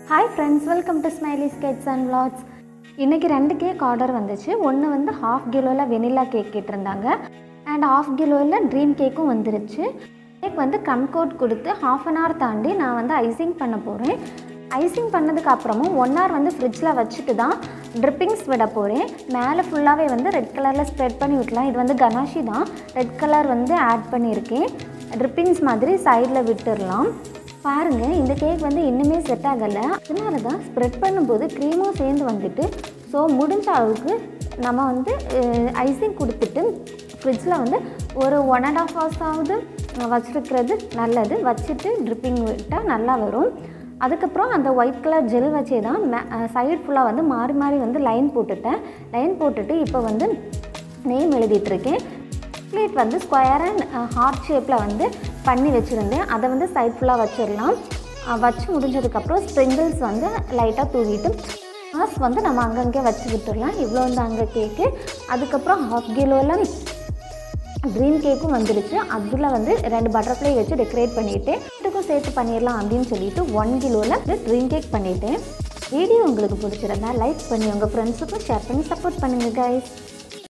Hi friends, welcome to Smiley Sketches and Vlogs. இன்னைக்கு ரெண்டு cake order வந்துச்சு. ஒன்று வந்து 1/2 கிலோவில் வெனிலா கேக் கேட்டிருந்தாங்க அண்ட் 1/2 கிலோவில் ட்ரீம் கேக்கும் வந்துருச்சு. கேக் வந்து கம் கோட் கொடுத்து 1/2 an hour தாண்டி நான் வந்து ஐசிங் பண்ண போகிறேன். ஐசிங் பண்ணதுக்கு அப்புறமும் 1 hour வந்து ஃப்ரிட்ஜில் வச்சுட்டு தான் ட்ரிப்பிங்ஸ் விட போகிறேன். மேலே ஃபுல்லாகவே வந்து ரெட் கலரில் ஸ்ப்ரெட் பண்ணி விட்டலாம். இது வந்து கனாஷி தான், ரெட் கலர் வந்து ஆட் பண்ணியிருக்கேன். ட்ரிப்பிங்ஸ் மாதிரி சைடில் விட்டுடலாம். பாருங்கள், இந்த கேக் வந்து இன்னுமே செட் ஆகலை. அதனால தான் ஸ்ப்ரெட் பண்ணும்போது க்ரீமும் சேர்ந்து வந்துட்டு ஸோ முடிஞ்ச அளவுக்கு நம்ம வந்து ஐசிங் கொடுத்துட்டு ஃப்ரிட்ஜில் வந்து ஒரு 1.5 hours ஆகுது வச்சுருக்கிறது நல்லது. வச்சுட்டு ட்ரிப்பிங் விட்டால் நல்லா வரும். அதுக்கப்புறம் அந்த ஒயிட் கலர் ஜெல் வச்சே தான் சைடு ஃபுல்லாக வந்து மாறி மாறி வந்து லைன் போட்டுட்டு இப்போ வந்து நேம் எழுதிட்டுருக்கேன். பிளேட் வந்து ஸ்கொயர் அண்ட் ஹார்ட் ஷேப்பில் வந்து பண்ணி வச்சுருந்தேன். அதை வந்து சைட் ஃபுல்லாக வச்சிடலாம். வச்சு முடிஞ்சதுக்கப்புறம் ஸ்ப்ரிங்கிள்ஸ் வந்து லைட்டாக தூவிட்டு மாஸ் வந்து நம்ம அங்கங்கே வச்சு விட்டுடலாம். இவ்வளோ வந்து அங்கே கேக்கு. அதுக்கப்புறம் 1/2 கிலோவில் க்ரீன் கேக்கும் வந்துடுச்சு. அதில் வந்து 2 பட்டர்ஃப்ளை வச்சு டெக்கரேட் பண்ணிவிட்டேன். வீட்டுக்கும் சேர்த்து பண்ணிடலாம் அப்படின்னு சொல்லிட்டு 1 கிலோவில் ட்ரீம் கேக் பண்ணிவிட்டேன். வீடியோ உங்களுக்கு பிடிச்சிருந்தா லைக் பண்ணி உங்கள் ஃப்ரெண்ட்ஸுக்கும் ஷேர் பண்ணி சப்போர்ட் பண்ணுங்கள் கைஸ்.